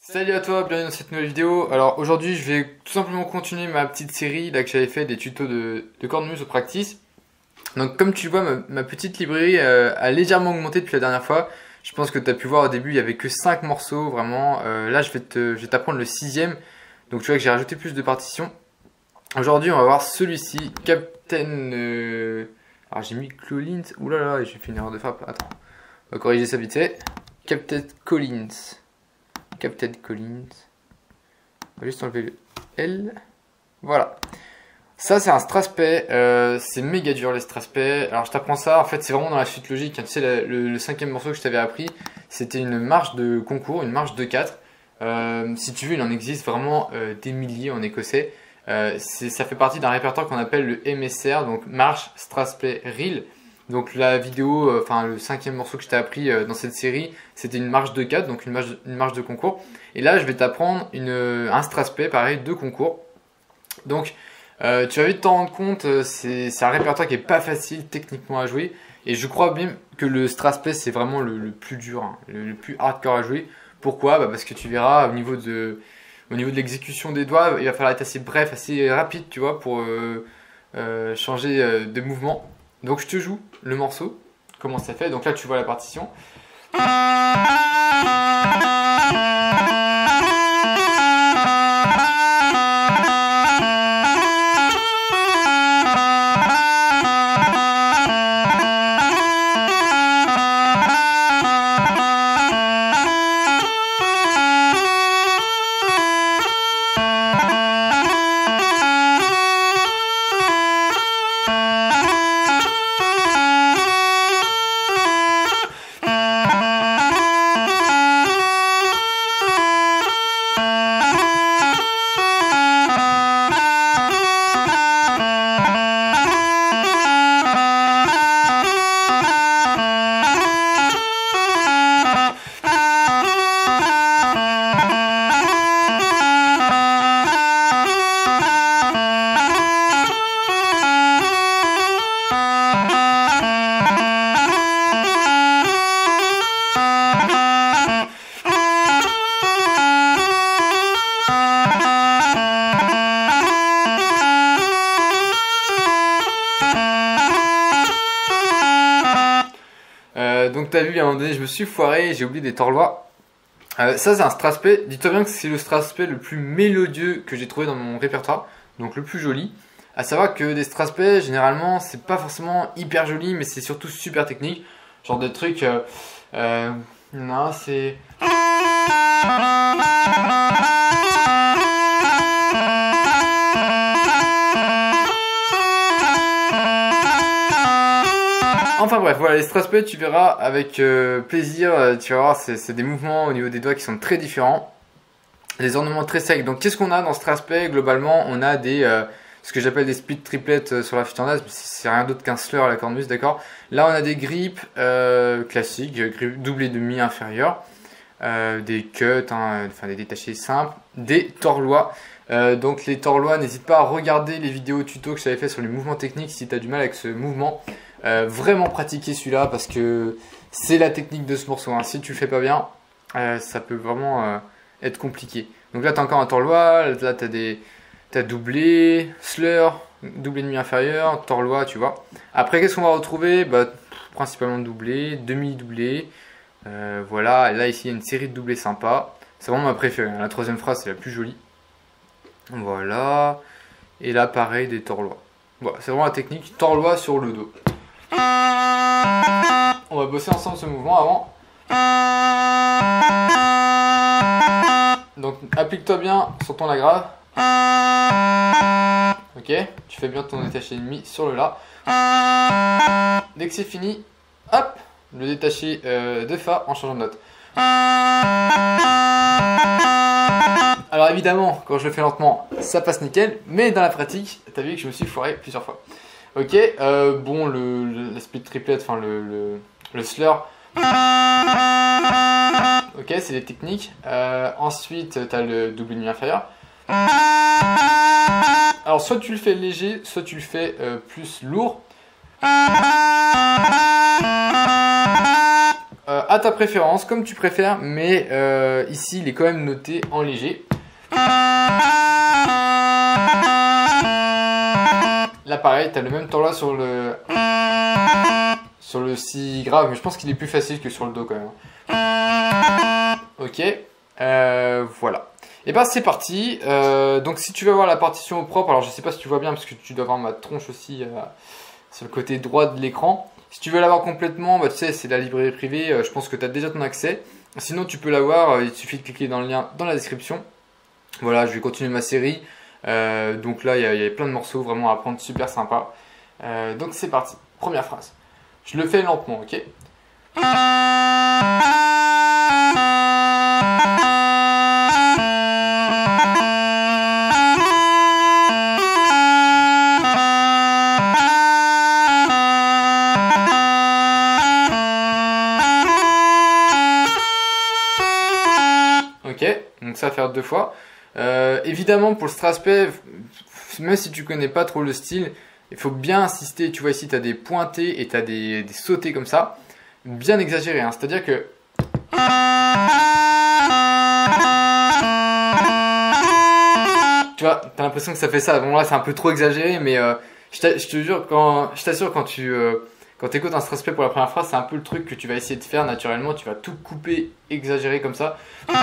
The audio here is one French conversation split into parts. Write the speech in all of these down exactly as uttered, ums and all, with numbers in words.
Salut à toi, bienvenue dans cette nouvelle vidéo. Alors aujourd'hui je vais tout simplement continuer ma petite série là que j'avais fait des tutos de, de cornemuse au practice. Donc comme tu vois, ma, ma petite librairie euh, a légèrement augmenté depuis la dernière fois. Je pense que tu as pu voir au début il n'y avait que cinq morceaux vraiment. Euh, là je vais te, je vais t'apprendre le sixième. Donc tu vois que j'ai rajouté plus de partitions. Aujourd'hui on va voir celui-ci, Captain... Euh... Alors j'ai mis Collins, oulala j'ai fait une erreur de frappe, attends. On va corriger ça vite fait. Captain Collins. Captain Collins. On va juste enlever le L. Voilà. Ça c'est un Strathspey. Euh, c'est méga dur les Strathspey. Alors je t'apprends ça. En fait c'est vraiment dans la suite logique. Tu sais le, le, le cinquième morceau que je t'avais appris, c'était une marche de concours, une marche de quatre. Euh, si tu veux, il en existe vraiment euh, des milliers en écossais. Euh, ça fait partie d'un répertoire qu'on appelle le M S R, donc marche Strathspey Reel. Donc la vidéo, enfin euh, le cinquième morceau que je t'ai appris euh, dans cette série, c'était une marche de quatre, donc une marche, une marche de concours. Et là, je vais t'apprendre une, un Strathspey, pareil, de concours. Donc, euh, tu vas vite t'en rendre compte, c'est un répertoire qui est pas facile techniquement à jouer. Et je crois bien que le Strathspey, c'est vraiment le, le plus dur, hein, le, le plus hardcore à jouer. Pourquoi? Bah parce que tu verras, au niveau de, au niveau de l'exécution des doigts, il va falloir être assez bref, assez rapide, tu vois, pour euh, euh, changer euh, de mouvement. Donc je te joue le morceau, comment ça fait. Donc là tu vois la partition. Donc t'as vu, à un moment donné je me suis foiré, j'ai oublié des torlois. Euh, ça c'est un Strathspey, dis-toi bien que c'est le Strathspey le plus mélodieux que j'ai trouvé dans mon répertoire, donc le plus joli. À savoir que des Strathspey généralement c'est pas forcément hyper joli, mais c'est surtout super technique. Genre des trucs, euh, euh, non c'est... Enfin bref, voilà, les Strathspey, tu verras avec euh, plaisir, euh, tu vas voir, c'est des mouvements au niveau des doigts qui sont très différents. Des ornements très secs. Donc qu'est-ce qu'on a dans Strathspey? Globalement, on a des, euh, ce que j'appelle des split triplets euh, sur la fichternase, mais c'est rien d'autre qu'un slur à la cornemuse, d'accord? Là, on a des grips euh, classiques, grips double demi inférieur, euh, des cuts, hein, enfin des détachés simples, des torlois. Euh, donc les torlois, n'hésite pas à regarder les vidéos tuto que j'avais fait sur les mouvements techniques si tu as du mal avec ce mouvement. Euh, vraiment pratiquer celui-là parce que c'est la technique de ce morceau, hein. Si tu le fais pas bien, euh, ça peut vraiment euh, être compliqué. Donc là tu as encore un torlois, là tu as des t'as doublé, slur, doublé demi inférieur, torlois, tu vois. Après qu'est-ce qu'on va retrouver? Bah, principalement doublé, demi-doublé, euh, voilà. Et là ici il y a une série de doublés sympas, c'est vraiment ma préférée, la troisième phrase c'est la plus jolie. Voilà, et là pareil des torlois. Voilà, c'est vraiment la technique torlois sur le dos. On va bosser ensemble ce mouvement avant. Donc applique-toi bien sur ton la grave. Ok, tu fais bien ton détaché demi sur le la. Dès que c'est fini, hop, le détaché euh, de fa en changeant de note. Alors évidemment, quand je le fais lentement, ça passe nickel, mais dans la pratique, t'as vu que je me suis foiré plusieurs fois. Ok, euh, bon, le, le la split triplet, enfin le, le, le slur. Ok, c'est des techniques. Euh, ensuite, tu as le double demi inférieur. Alors, soit tu le fais léger, soit tu le fais euh, plus lourd. Euh, à ta préférence, comme tu préfères, mais euh, ici il est quand même noté en léger. Là pareil, tu as le même temps là sur le sur le si grave, mais je pense qu'il est plus facile que sur le do quand même. Ok, euh, voilà. Et ben c'est parti. Euh, donc si tu veux voir la partition au propre, alors je sais pas si tu vois bien parce que tu dois voir ma tronche aussi euh, sur le côté droit de l'écran. Si tu veux l'avoir complètement, bah, tu sais, c'est la librairie privée, euh, je pense que tu as déjà ton accès. Sinon tu peux l'avoir, euh, il suffit de cliquer dans le lien dans la description. Voilà, je vais continuer ma série. Euh, donc là, il y, y a plein de morceaux vraiment à apprendre, super sympa. Euh, donc c'est parti, première phrase. Je le fais lentement, ok? Ok, donc ça va faire deux fois. Euh, évidemment, pour le Straspe, même si tu connais pas trop le style, il faut bien insister. Tu vois ici, tu as des pointés et tu as des, des sautés comme ça. Bien exagéré, hein. C'est-à-dire que... Tu vois, tu as l'impression que ça fait ça. Bon, là, c'est un peu trop exagéré, mais euh, je te jure, quand, je t'assure, quand tu euh, quand écoutes un Straspe pour la première fois, c'est un peu le truc que tu vas essayer de faire naturellement. Tu vas tout couper, exagérer comme ça.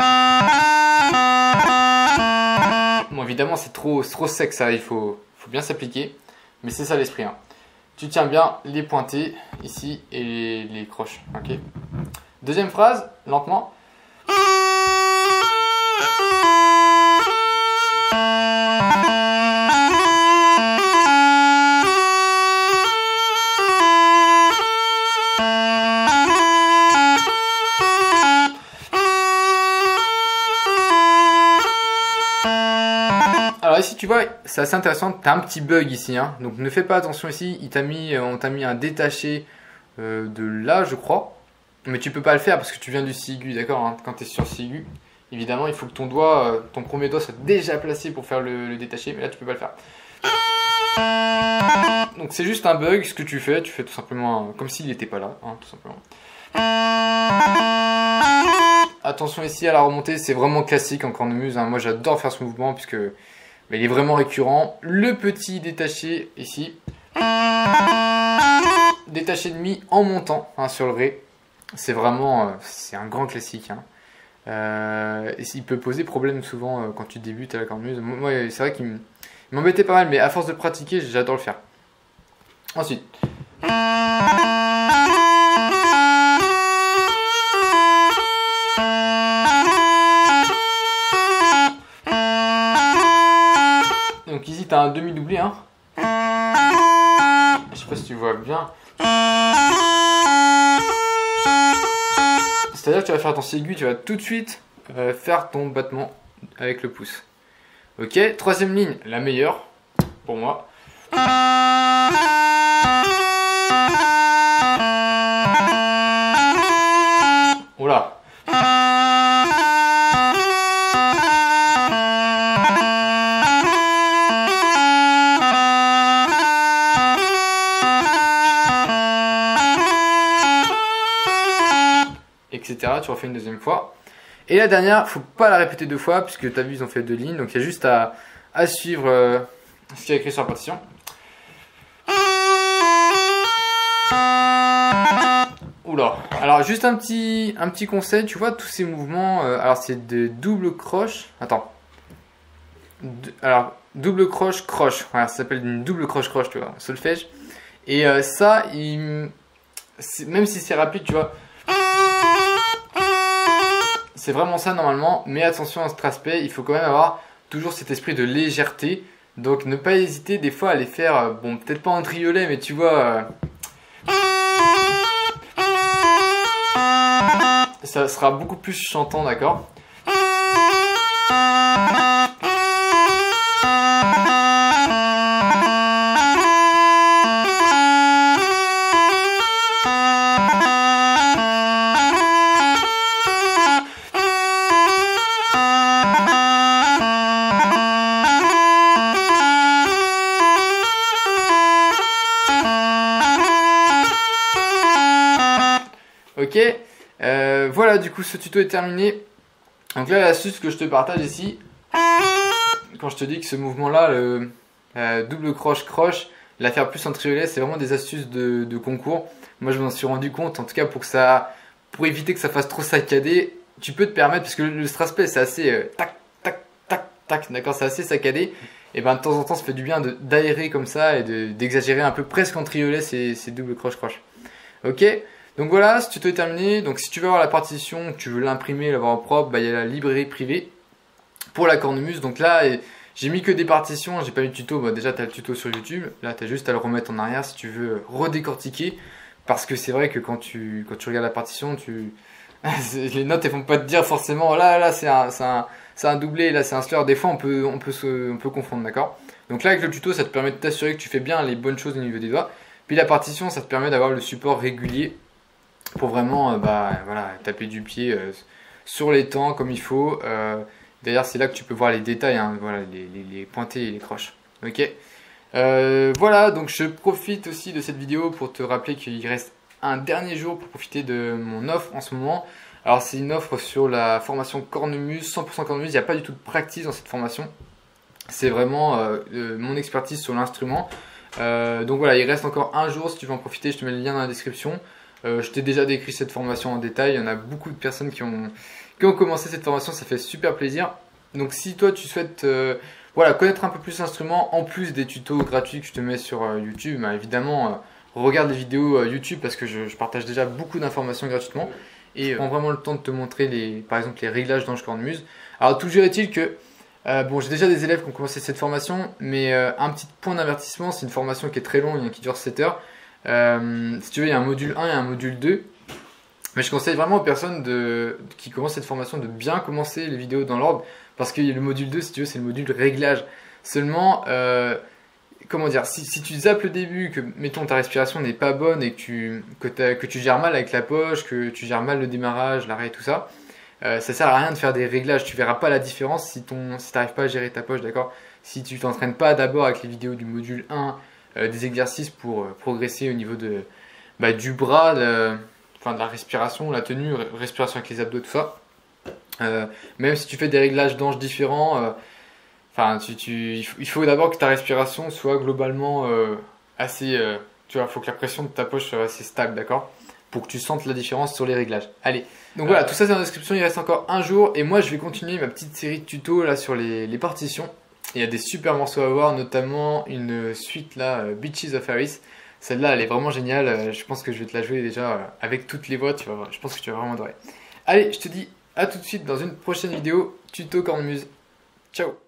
Bon, évidemment, c'est trop, trop sec ça, il faut, faut bien s'appliquer. Mais c'est ça l'esprit. Hein. Tu tiens bien les pointés ici et les, les croches. Okay. Deuxième phrase, lentement. Alors ici tu vois, c'est assez intéressant, tu as un petit bug ici, hein. Donc ne fais pas attention ici, il t'a mis, on t'a mis un détaché euh, de là je crois, mais tu peux pas le faire parce que tu viens du si aigu, d'accord, hein. Quand tu es sur si aigu, évidemment il faut que ton doigt, euh, ton premier doigt soit déjà placé pour faire le, le détaché, mais là tu peux pas le faire. Donc c'est juste un bug, ce que tu fais, tu fais tout simplement comme s'il n'était pas là, hein, tout simplement. Attention ici à la remontée, c'est vraiment classique en cornemuse, hein. Moi j'adore faire ce mouvement puisque mais il est vraiment récurrent. Le petit détaché ici. Détaché de mi en montant, hein, sur le ré. C'est vraiment, euh, c'est un grand classique. Hein. Euh, et il peut poser problème souvent euh, quand tu débutes à la cornemuse. Moi, c'est vrai qu'il m'embêtait pas mal, mais à force de pratiquer, j'adore le faire. Ensuite. Donc ici tu as un demi-doublé, hein. Je sais pas si tu vois bien. C'est-à-dire que tu vas faire ton si aigu, tu vas tout de suite euh, faire ton battement avec le pouce. Ok, troisième ligne, la meilleure pour moi. Oula. Etc. Tu refais une deuxième fois. Et la dernière, faut pas la répéter deux fois, puisque tu as vu, ils ont fait deux lignes. Donc il y a juste à, à suivre euh, ce qui est écrit sur la partition. Oula. Alors juste un petit, un petit conseil, tu vois, tous ces mouvements, euh, alors c'est de double croche. Attends. De, alors, double croche, croche. Voilà, ça s'appelle une double croche, croche, tu vois, solfège. Et euh, ça, il, même si c'est rapide, tu vois. C'est vraiment ça normalement, mais attention à ce Straspe, il faut quand même avoir toujours cet esprit de légèreté. Donc ne pas hésiter des fois à les faire, bon peut-être pas en triolet, mais tu vois, euh, ça sera beaucoup plus chantant, d'accord? Ok, Euh, voilà, du coup, ce tuto est terminé. Donc là, l'astuce que je te partage ici, quand je te dis que ce mouvement-là, le euh, double croche-croche, la faire plus en triolet, c'est vraiment des astuces de, de concours. Moi, je m'en suis rendu compte, en tout cas pour que ça, pour éviter que ça fasse trop saccadé, tu peux te permettre, parce que le strass play c'est assez euh, tac, tac, tac, tac, d'accord, c'est assez saccadé. Et ben de temps en temps, ça fait du bien d'aérer comme ça et d'exagérer un peu presque en triolet ces, ces doubles croche-croche. Ok, donc voilà, ce tuto est terminé. Donc si tu veux avoir la partition, que tu veux l'imprimer, l'avoir en propre, bah, il y a la librairie privée pour la cornemuse. Donc là, j'ai mis que des partitions, j'ai pas mis de tuto. Bah, déjà, tu as le tuto sur YouTube. Là, tu as juste à le remettre en arrière si tu veux redécortiquer. Parce que c'est vrai que quand tu, quand tu regardes la partition, tu... les notes elles vont pas te dire forcément là, là c'est un, un, un doublé, là c'est un slur. Des fois, on peut, on peut, se, on peut confondre, d'accord? Donc là, avec le tuto, ça te permet de t'assurer que tu fais bien les bonnes choses au niveau des doigts. Puis la partition, ça te permet d'avoir le support régulier pour vraiment euh, bah, voilà, taper du pied euh, sur les temps comme il faut. Euh, D'ailleurs, c'est là que tu peux voir les détails, hein, voilà, les, les, les pointés et les croches. Ok. Euh, voilà, donc je profite aussi de cette vidéo pour te rappeler qu'il reste un dernier jour pour profiter de mon offre en ce moment. Alors c'est une offre sur la formation cornemuse, cent pour cent cornemuse, il n'y a pas du tout de practice dans cette formation. C'est vraiment euh, euh, mon expertise sur l'instrument. Euh, donc voilà, il reste encore un jour, si tu veux en profiter, je te mets le lien dans la description. Euh, je t'ai déjà décrit cette formation en détail, il y en a beaucoup de personnes qui ont, qui ont commencé cette formation, ça fait super plaisir. Donc si toi tu souhaites euh, voilà, connaître un peu plus l'instrument, en plus des tutos gratuits que je te mets sur euh, YouTube, bah, évidemment, euh, regarde les vidéos euh, YouTube parce que je, je partage déjà beaucoup d'informations gratuitement et je prends vraiment le temps de te montrer les, par exemple les réglages d'ange cornemuse. Alors toujours est-il que, euh, bon j'ai déjà des élèves qui ont commencé cette formation, mais euh, un petit point d'avertissement, c'est une formation qui est très longue, qui dure sept heures. Euh, si tu veux, il y a un module un et un module deux. Mais je conseille vraiment aux personnes de, qui commencent cette formation de bien commencer les vidéos dans l'ordre. Parce que le module deux, si tu veux, c'est le module réglage. Seulement, euh, comment dire, si, si tu zappes le début, que mettons ta respiration n'est pas bonne et que tu, que, que tu gères mal avec la poche, que tu gères mal le démarrage, l'arrêt et tout ça, euh, ça sert à rien de faire des réglages. Tu verras pas la différence si, ton, si tu n'arrives pas à gérer ta poche, d'accord? Si tu t'entraînes pas d'abord avec les vidéos du module un, euh, des exercices pour euh, progresser au niveau de, bah, du bras, de, enfin, de la respiration, la tenue, respiration avec les abdos, tout ça. Euh, même si tu fais des réglages d'ange différents, euh, enfin, tu, tu, il faut d'abord que ta respiration soit globalement euh, assez, euh, tu vois, il faut que la pression de ta poche soit assez stable, d'accord, pour que tu sentes la différence sur les réglages. Allez, donc voilà, tout ça c'est dans la description, il reste encore un jour et moi je vais continuer ma petite série de tutos là sur les, les partitions. Il y a des super morceaux à voir, notamment une suite là, euh, Beaches of Harris. Celle-là elle est vraiment géniale, je pense que je vais te la jouer déjà euh, avec toutes les voix, tu vas voir, je pense que tu vas vraiment adorer. Allez, je te dis à tout de suite dans une prochaine vidéo tuto cornemuse. Ciao.